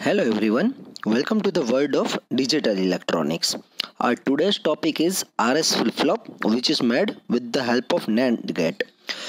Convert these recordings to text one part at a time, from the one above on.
Hello everyone, welcome to the world of digital electronics. Our today's topic is RS flip-flop, which is made with the help of NAND gate.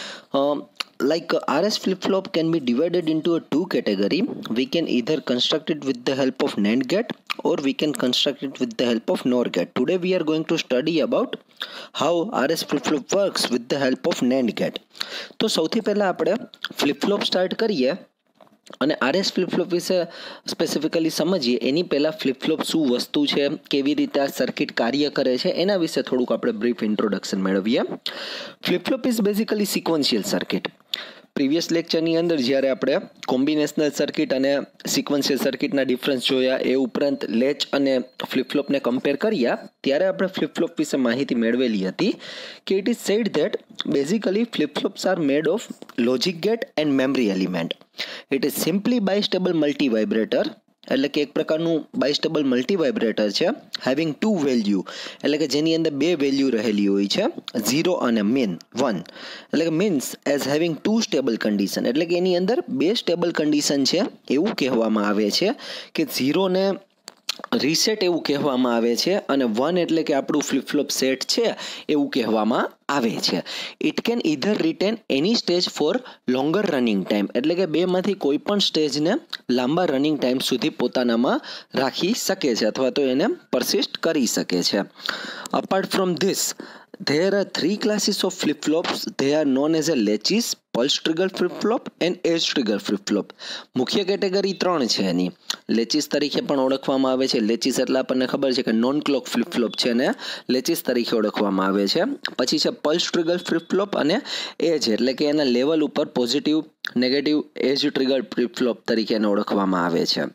RS flip-flop can be divided into two categories. We can either construct it with the help of NAND gate or we can construct it with the help of NOR gate. Today we are going to study about how RS flip-flop works with the help of NAND gate. તો સૌથી પહેલા આપણે flip-flop start કરીએ અને RS ફ્લિપફ્લોપ વિશે specifically સમજીએ. એની પહેલાં ફ્લિપફ્લોપ શું વસ્તુ છે, કેવી રીતે આ સર્કિટ કાર્ય કરે છે, એના વિશે થોડુંક આપણે બ્રીફ ઇન્ટ્રોડક્શન મેળવીએ. Flipflop is basically sequential circuit. Previous લેક્ચરની અંદર જ્યારે આપણે કોમ્બિનેશનલ સર્કિટ અને સિક્વન્શિયલ સર્કિટના ડિફરન્સ જોયા, એ ઉપરાંત લેચ અને ફ્લિપફ્લોપને કમ્પેર કર્યા, ત્યારે આપણે ફ્લિપફ્લોપ વિશે માહિતી મેળવેલી હતી કે it is said that basically flipflops are made of logic gate and memory element. It is simply bistable multi vibrator, એટલે કે એક પ્રકારનું બાયસ્ટેબલ મલ્ટી વાઇબ્રેટર છે, હેવિંગ ટુ વેલ્યુ, એટલે કે જેની અંદર બે વેલ્યુ રહેલી હોય છે, 0 અને મેન 1, એટલે કે means as having two stable condition, એટલે કે એની અંદર બે સ્ટેબલ કન્ડિશન છે એવું કહેવામાં આવે છે કે 0 ને રીસેટ એવું કહેવામાં આવે છે અને 1 એટલે કે આપણું ફ્લિપફ્લોપ સેટ છે એવું કહેવામાં આવે છે. It can either retain any stage for longer running time, એટલે કે બેમાંથી કોઈ પણ સ્ટેજને લાંબા રનિંગ ટાઈમ સુધી પોતાનામાં રાખી શકે છે અથવા તો એને પરસિસ્ટ કરી શકે છે. Apart from this there are three classes of flip-flops. They are known as a latches, pulse trigger flip-flop and edge trigger flip-flop. મુખ્ય કેટેગરી ત્રણ છે એની. લેચિસ તરીકે પણ ઓળખવામાં આવે છે. લેચિસ એટલે આપણને ખબર છે કે નોન ક્લોક ફ્લિપ-ફ્લોપ છે ને લેચિસ તરીકે ઓળખવામાં આવે છે. પછી છે પલ્સ ટ્રિગર ફ્લિપ-ફ્લોપ અને એજ, એટલે કે એના લેવલ ઉપર positive negative edge trigger flip flop તરીકે એને ઓળખવામાં આવે છે.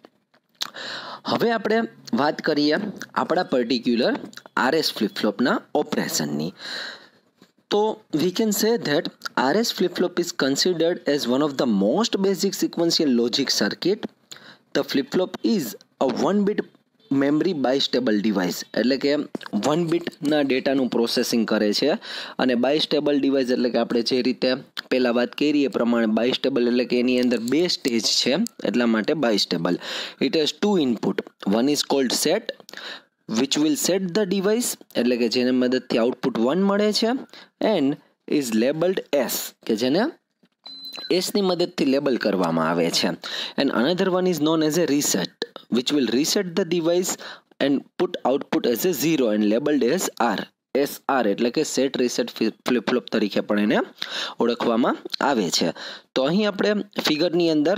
હવે આપણે વાત કરીએ આપણા પર્ટિક્યુલર આરએસ ફ્લિપફ્લોપના ઓપરેશનની. તો we can say that RS flip flop is considered as one of the most basic sequential logic circuit. The flip flop is a 1 bit memory bistable device, એટલે કે 1 bitના ડેટાનું પ્રોસેસિંગ કરે છે. અને બાયસ્ટેબલ ડિવાઇસ એટલે કે આપણે જે રીતે પહેલાં વાત કરી એ પ્રમાણે બાયસ્ટેબલ એટલે કે એની અંદર બે સ્ટેજ છે, એટલા માટે બાયસ્ટેબલ. It has two input. One is called set which will set the device, એટલે કે જેને મદદથી આઉટપુટ 1 મળે છે, એન્ડ ઇઝ લેબલ્ડ એસ, કે જેને એસની મદદથી લેબલ કરવામાં આવે છે. And another one is known as a reset which will reset the device and put output as a 0 and labeled as R. SR એટલે કે સેટ રીસેટ ફ્લિપફ્લોપ તરીકે પણ એને ઓળખવામાં આવે છે. તો અહીં આપણે ફિગરની અંદર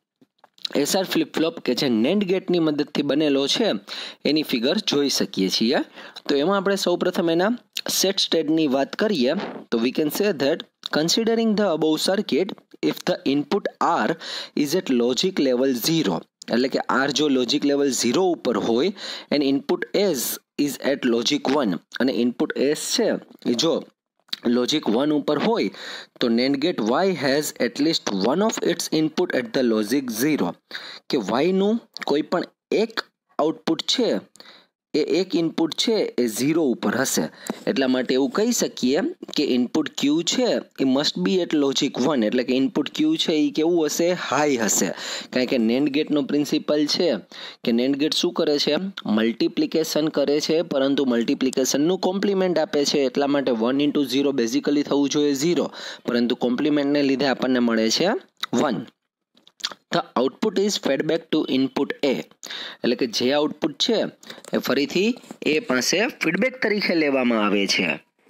SR ફ્લિપફ્લોપ કે જે NAND ગેટની મદદથી બનેલો છે એની ફિગર જોઈ શકીએ છીએ. તો એમાં આપણે સૌપ્રથમ એના સેટ સ્ટેટની વાત કરીએ તો we can say that considering the above circuit, if the input R is at logic level 0, એટલે કે R જો લોજિક લેવલ 0 ઉપર હોય and input S is at logic 1, અને ઇનપુટ એસ છે એ જો લોજિક 1 ઉપર હોય તો NAND gate Y has at least one of its input at the logic 0, કે વાયનું કોઈ પણ એક આઉટપુટ છે એ એક ઇનપુટ છે એ 0 ઉપર હશે. એટલા માટે એવું કહી શકીએ કે ઇનપુટ ક્યુ છે એ મસ્ટ બી એટ લોજિક 1, એટલે કે ઇનપુટ ક્યુ છે એ કેવું હશે, હાઈ હશે. કારણ કે NAND ગેટનો પ્રિન્સિપલ છે કે NAND ગેટ શું કરે છે, મલ્ટિપ્લિકેશન કરે છે, પરંતુ મલ્ટિપ્લિકેશનનું કોમ્પ્લિમેન્ટ આપે છે. એટલા માટે 1 into 0 બેઝિકલી થવું જોઈએ 0, પરંતુ કોમ્પ્લિમેન્ટને લીધે આપણને મળે છે 1. The output is fed back to input A, એટલે કે જે આઉટપુટ છે એ ફરીથી A પાસે ફીડબેક તરીકે લેવામાં આવે છે.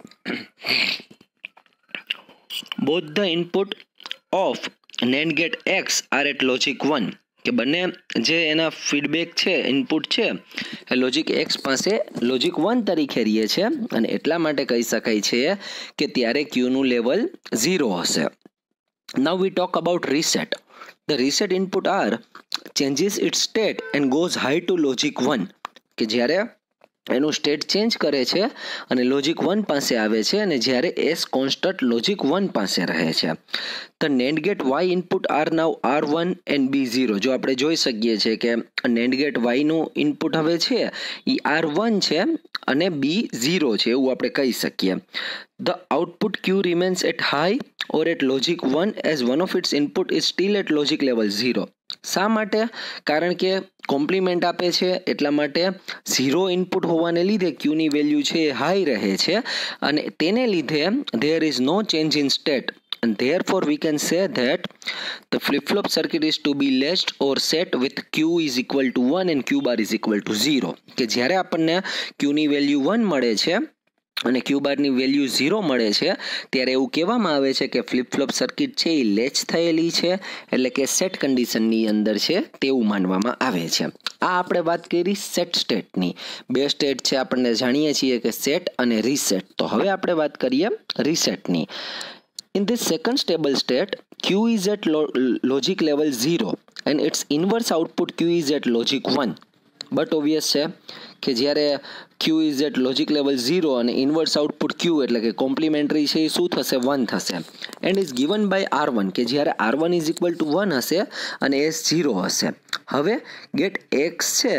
Both the input of NAND gate X are at logic 1, કે બંને જે એના ફીડબેક છે ઇનપુટ છે એ લોજિક એક્સ પાસે લોજિક 1 તરીકે રહે છે, અને એટલા માટે કહી શકાય છે કે ત્યારે ક્યુનું લેવલ 0 હશે. Now we talk about reset. The reset input R changes its state and goes high to logic 1, કે જ્યારે એનું સ્ટેટ ચેન્જ કરે છે અને લોજિક 1 પાસે આવે છે, અને જ્યારે એસ કોન્સ્ટન્ટ લોજિક 1 પાસે રહે છે. The NAND gate Y input are now R1 and B0. જો આપણે જોઈ શકીએ છીએ કે NAND gate Y નું ઇનપુટ હવે છે એ R1 છે અને B0 છે એવું આપણે કહી શકીએ. The output Q remains at high or at logic 1 as one of its input is still at logic level 0. શા માટે? કારણ કે કોમ્પ્લિમેન્ટ આપે છે એટલા માટે 0 ઇનપુટ હોવાને લીધે ક્યુની વેલ્યુ છે એ હાઈ રહે છે અને તેને લીધે there is no change in state and therefore we can say that the flip-flop circuit is to be latched or set with q is equal to 1 and q bar is equal to 0 કે જ્યારે આપણને ક્યુની value 1 મળે છે અને ક્યુ બારની value 0 મળે છે ત્યારે એવું કહેવામાં આવે છે કે ફ્લિપ ફ્લોપ સર્કિટ છે એ લેચ થયેલી છે, એટલે કે સેટ કન્ડિશનની અંદર છે તેવું માનવામાં આવે છે. આ આપણે વાત કરી સેટ સ્ટેટની. બે સ્ટેટ છે આપણને જાણીએ છીએ કે સેટ અને રીસેટ. તો હવે આપણે વાત કરીએ રીસેટની. In this second stable state, Q is at logic level 0 and its inverse output Q is at logic 1. But obvious છે કે જ્યારે Q is at logic level 0 અને ઇન્વર્સ આઉટપુટ Q એટલે કે કોમ્પ્લિમેન્ટરી છે એ શું થશે? 1 થશે. And is given by R1 કે જ્યારે R1 ઇઝ ઇક્વલ ટુ 1 હશે અને S 0 હશે. હવે ગેટ X છે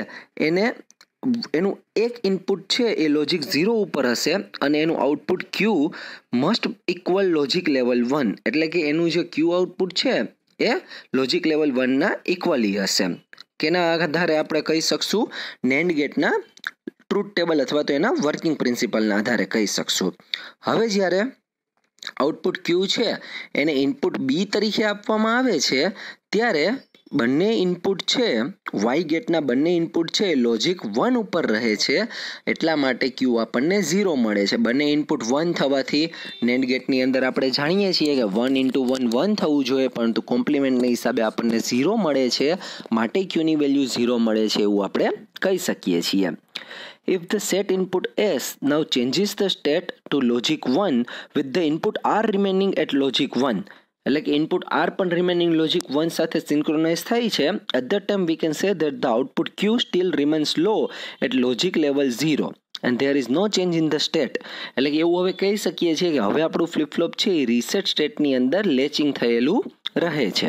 એનું એક ઇનપુટ છે એ લોજિક 0 ઉપર હશે અને એનું output Q must equal logic level 1 એટલે કે એનું જે Q આઉટપુટ છે એ લોજિક લેવલ 1 ના ઇક્વલી હશે. કેના આધારે આપણે કહી શકશું? નેન્ડ ગેટના ટ્રુથ ટેબલ અથવા તો એના વર્કિંગ પ્રિન્સિપલના આધારે કહી શકશું. હવે જ્યારે આઉટપુટ Q છે એને ઇનપુટ B તરીકે આપવામાં આવે છે ત્યારે બંને ઇનપુટ છે વાય ગેટના બંને ઇનપુટ છે લોજિક 1 ઉપર રહે છે એટલા માટે Q આપણને 0 મળે છે. બંને ઇનપુટ 1 થવાથી નેન્ડ ગેટની અંદર આપણે જાણીએ છીએ કે 1 × 1 1 થવું જોઈએ, પરંતુ કોમ્પ્લિમેન્ટના હિસાબે આપણને 0 મળે છે માટે Qની વેલ્યુ 0 મળે છે એવું આપણે કહી શકીએ છીએ. If the set input S now changes the state to logic 1 with the input R remaining at logic 1, એટલે કે ઇનપુટ R પણ રિમેનિંગ લોજિક 1 સાથે સિન્ક્રોનાઇઝ થાય છે, at that time we can say that the output Q still remains low at logic level 0 and there is no change in the state. એટલે કે એવું હવે કહી શકીએ છીએ કે હવે આપણું ફ્લિપ ફ્લોપ છે એ રીસેટ સ્ટેટની અંદર લેચિંગ થયેલું રહે છે.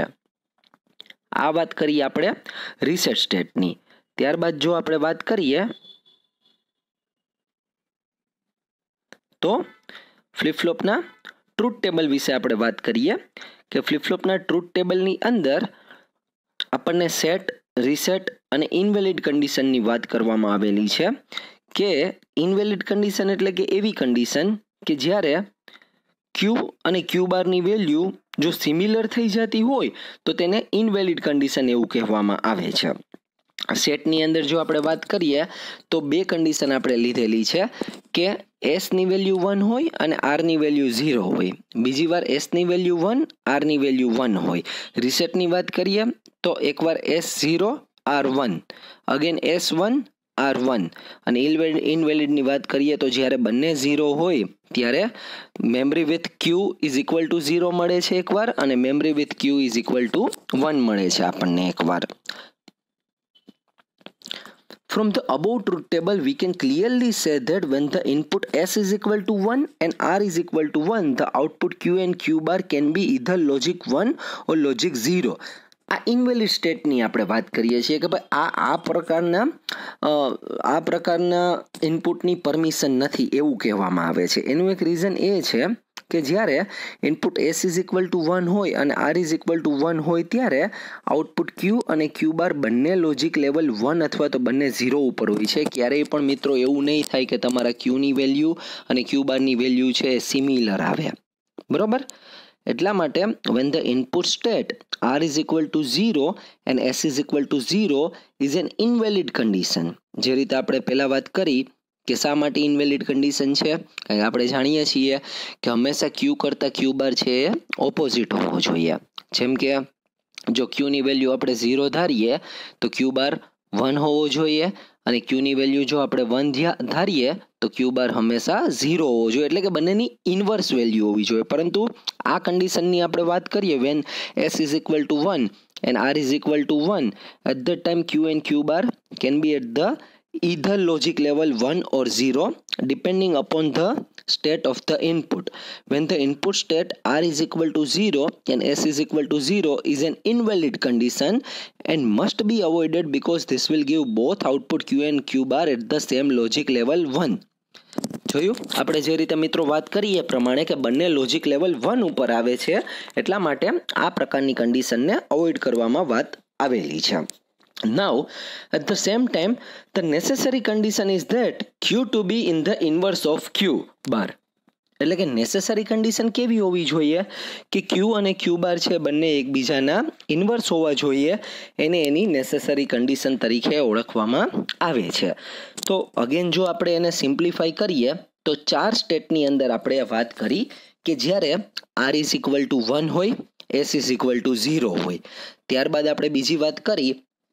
આ વાત કરીએ આપણે રીસેટ સ્ટેટની. ત્યારબાદ જો આપણે વાત કરીએ તો ફ્લિપ ફ્લોપના ટ્રુથ ટેબલ વિશે આપણે વાત કરીએ કે ફ્લિપ ફ્લોપના ટ્રુથ ટેબલની અંદર આપણને સેટ, રીસેટ અને ઇનવેલિડ કન્ડિશનની વાત કરવામાં આવેલી છે. કે ઇનવેલિડ કન્ડિશન એટલે કે એવી કન્ડિશન કે જ્યારે Q અને Q બારની વેલ્યુ જો સિમિલર થઈ જતી હોય તો તેને ઇનવેલિડ કન્ડિશન એવું કહેવામાં આવે છે. સેટની અંદર જો આપણે વાત કરીએ તો બે કન્ડિશન આપણે લીધેલી છે કે S ની વેલ્યુ 1 હોય અને R ની વેલ્યુ 0 હોય. બીજી વાર S ની વેલ્યુ 1, R ની વેલ્યુ 1 હોય. રીસેટની વાત કરીએ તો એકવાર S0 R1, again S1 R1 અને ઇનવેલિડની વાત કરીએ તો જ્યારે બંને 0 હોય ત્યારે memory with Q is equal to 0 મળે છે એકવાર અને memory with Q is equal to 1 મળે છે આપણને એકવાર. From the above truth table, we can clearly say that when the input S is equal to 1 and R is equal to 1, the output Q and Q bar can be either logic 1 or logic 0. આ invalid સ્ટેટની આપણે વાત કરીએ છીએ કે ભાઈ આ પ્રકારના ઇનપુટની પરમિશન નથી એવું કહેવામાં આવે છે. એનું એક રીઝન એ છે કે જ્યારે input S is equal to 1 હોય અને R ઇઝ ઇક્વલ ટુ 1 હોય ત્યારે આઉટપુટ Q અને Q બાર બંને લોજિક લેવલ 1 અથવા તો બંને 0 ઉપર હોય છે. ક્યારેય પણ મિત્રો એવું નહીં થાય કે તમારા Qની વેલ્યુ અને Q બારની વેલ્યુ છે એ સિમિલર આવે, બરોબર? એટલા માટે when the input state R is equal to 0 and S is equal to 0 is an invalid condition. જે રીતે આપણે પહેલા વાત કરી કે શા માટે ઇનવેલિડ કન્ડિશન છે, કારણ આપણે જાણીએ છીએ કે હંમેશા Q કરતાં Q બાર છે એ ઓપોઝિટ હોવો જોઈએ. જેમ કે જો Qની વેલ્યુ આપણે 0 ધારીએ તો Q બાર 1 હોવો જોઈએ અને Qની વેલ્યુ જો આપણે 1 ધારીએ તો Q બાર હંમેશા 0 હોવો જોઈએ, એટલે કે બંનેની ઇન્વર્સ વેલ્યુ હોવી જોઈએ. પરંતુ આ કન્ડિશનની આપણે વાત કરીએ when S is equal to 1 and R is equal to 1, at that time Q and Q bar can be at the either logic level 1 or 0 depending upon the state of the input. When the input state R is equal to 0 and S is equal to 0 is an invalid condition and must be avoided because this will give both output Q and Q bar at the same logic level 1. જોયું આપણે જે રીતે મિત્રો વાત કરી એ પ્રમાણે કે બંને લોજિક લેવલ 1 ઉપર આવે છે એટલા માટે આ પ્રકારની કન્ડિશનને અવોઇડ કરવામાં વાત આવેલી છે. Now, at the same time, the necessary condition is that Q to be in the inverse of Q bar. એટલે કે નેસેસરી કન્ડિશન કેવી હોવી જોઈએ કે Q અને Q બાર છે બંને એકબીજાના ઇન્વર્સ હોવા જોઈએ, એને એની નેસેસરી કન્ડિશન તરીકે ઓળખવામાં આવે છે. તો અગેન જો આપણે એને સિમ્પ્લિફાઈ કરીએ તો 4 સ્ટેટની અંદર આપણે વાત કરી કે જ્યારે R ઇઝ ઇક્વલ ટુ 1 હોય, S ઇઝ ઇક્વલ ટુ 0 હોય. ત્યારબાદ આપણે બીજી વાત કરી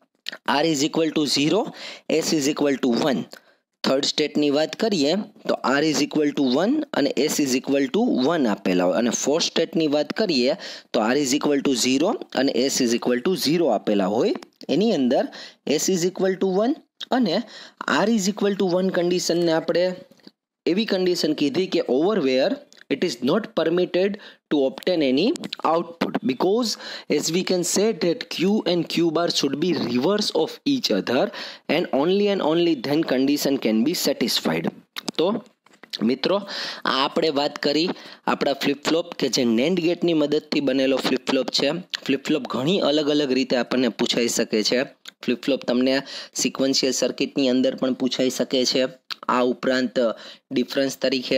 R is equal to 0, S is equal to 1. Third સ્ટેટની વાત કરીએ તો R ઇઝ ઇક્વલ ટુ 1 અને S ઇઝ ઇક્વલ ટુ 1 આપેલા હોય, અને ફોર્થ સ્ટેટની વાત કરીએ તો R ઇઝ ઇક્વલ ટુ 0 અને S ઇઝ ઇક્વલ ટુ 0 આપેલા હોય. એની અંદર S ઇઝ ઇક્વલ ટુ 1 અને R ઇઝ ઇક્વલ ટુ 1 કન્ડિશનને આપણે એવી કન્ડિશન કીધી કે over where it is not permitted to obtain any output, because as we can say that Q and Q bar should be reverse of each other and only then condition can be satisfied. તો મિત્રો આ આપણે વાત કરી આપણા ફ્લિપફ્લોપ કે જે NAND ગેટની મદદથી બનેલો ફ્લિપફ્લોપ છે. ફ્લિપફ્લોપ ઘણી અલગ અલગ રીતે આપણને પૂછાઈ શકે છે. ફ્લિપફ્લોપ તમને સિક્વન્શિયલ સર્કિટની અંદર પણ પૂછાઈ શકે છે. આ ઉપરાંત ડિફરન્સ તરીકે,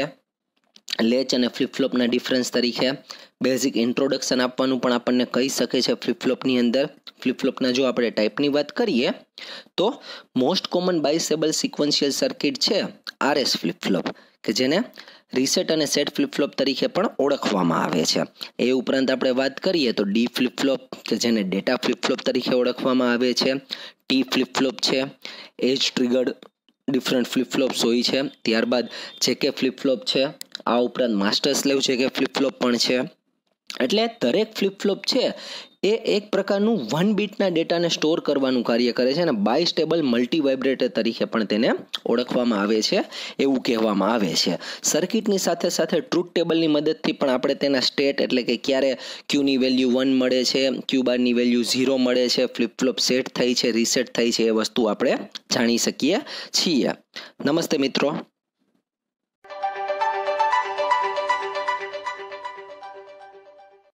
લેચ અને ફ્લિપફ્લોપના ડિફરન્સ તરીકે બેઝિક ઇન્ટ્રોડક્શન આપવાનું પણ આપણને કહી શકે છે ફ્લિપફ્લોપની અંદર. ફ્લિપફ્લોપના જો આપણે ટાઈપની વાત કરીએ તો most common bistable sequential circuit છે RS ફ્લિપફ્લોપ, કે જેને રીસેટ અને સેટ ફ્લિપફ્લોપ તરીકે પણ ઓળખવામાં આવે છે. એ ઉપરાંત આપણે વાત કરીએ તો ડી ફ્લિપફ્લોપ કે જેને ડેટા ફ્લિપફ્લોપ તરીકે ઓળખવામાં આવે છે. ટી ફ્લિપફ્લોપ છે, એજ ટ્રિગર્ડ ડિફરન્ટ ફ્લિપફ્લોપ્સ હોય છે. ત્યારબાદ જેકે ફ્લિપફ્લોપ છે. આ ઉપરાંત માસ્ટર સ્લેવ જેકે ફ્લિપફ્લોપ પણ છે. એટલે દરેક ફ્લિપફ્લોપ છે એ એક પ્રકારનું 1 બીટના ડેટાને સ્ટોર કરવાનું કાર્ય કરે છે અને બાયસ્ટેબલ મલ્ટી વાઇબ્રેટર તરીકે પણ તેને ઓળખવામાં આવે છે એવું કહેવામાં આવે છે. સર્કિટની સાથે સાથે ટ્રુથ ટેબલની મદદથી પણ આપણે તેના સ્ટેટ એટલે કે ક્યારે ક્યુની વેલ્યુ 1 મળે છે, ક્યુ બારની વેલ્યુ 0 મળે છે, ફ્લિપફ્લોપ સેટ થઈ છે, રીસેટ થઈ છે, એ વસ્તુ આપણે જાણી શકીએ છીએ. નમસ્તે મિત્રો.